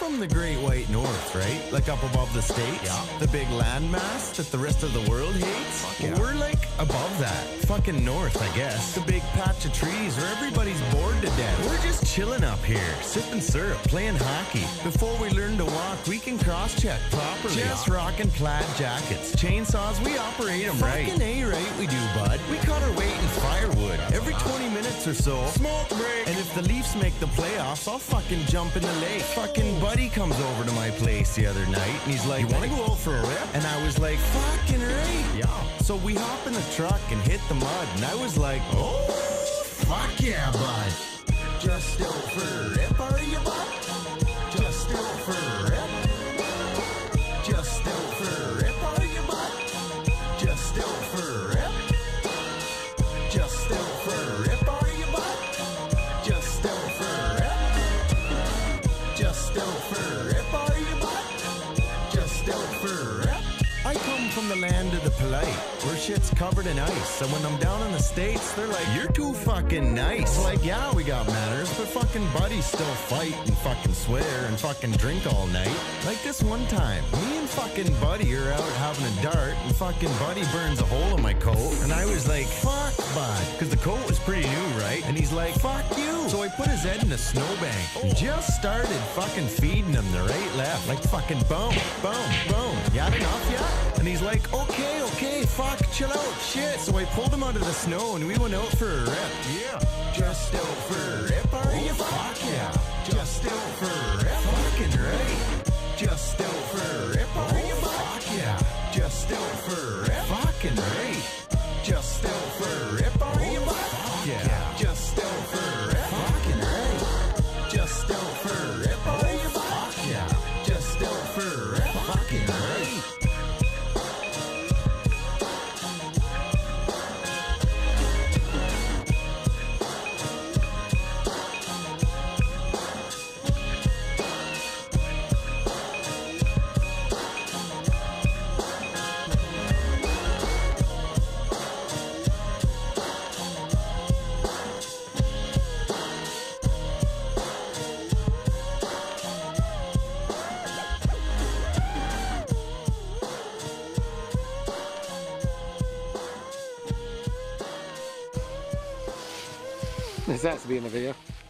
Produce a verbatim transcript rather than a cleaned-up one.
from the Great White North, right? Like up above the States? Yeah. The big landmass that the rest of the world hates? Fuck Well, yeah. we're like above that. Fucking north, I guess. The big patch of trees where everybody's bored to death. We're just chilling up here, sipping syrup, playing hockey. Before we learn to walk, we can cross-check properly. Just rocking plaid jackets. Chainsaws, we operate them right. Fucking A-right we do, bud. We cut our weight in firewood. Every twenty minutes or so. Smoke break. And if the Leafs make the playoffs, I'll fucking jump in the lake. Fucking buddy comes over to my place the other night, and he's like, you wanna go out for a rip? And I was like, fucking right. Yeah. So we hop in the truck and hit the mud, and I was like, oh, fuck yeah, bud. Just out for a rip, are you, bud? Just out for a rip. Just out for a rip, are you, bud? Just out for a rip. Just out for a rip, are you, bud? Just out for a rip. Just out for a rip, are you, bud? Just out for a rip. I come from the land of the polite, where shit's covered in ice. And when I'm down in the States, they're like, you're too fucking nice. Like, yeah, we got manners, but fucking buddies still fight and fucking swear and fucking drink all night. Like this one time, me and fucking buddy are out having a dart, and fucking buddy burns a hole in my coat. And I was like, fuck bud, because the coat was pretty new, right? And he's like, fuck you. So I put his head in a snowbank and just started fucking feeding him the right left. Like fucking boom, boom, boom. You had enough yet? And he's like, okay, okay, fuck, chill out, shit. So I pulled him out of the snow and we went out for a rip. Yeah. Just out for a rip, are you? Fuck yeah. Just out for a rip. Fucking right. Just out for a rip, are you? Fuck yeah. Just out for a rip. Fucking right. Just out for a rip, are you? Fuck yeah. Just out for a rip. Fucking right. Just out for a rip, are you? Fuck yeah. Just out for a rip. Fucking right. This has to be in the video.